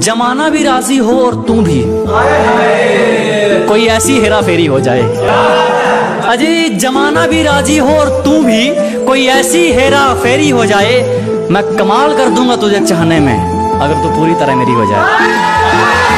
जमाना भी राजी हो और तू भी, कोई ऐसी हेरा फेरी हो जाए। अजय जमाना भी राजी हो और तू भी, कोई ऐसी हेरा फेरी हो जाए। मैं कमाल कर दूंगा तुझे चाहने में, अगर तू पूरी तरह मेरी हो जाए।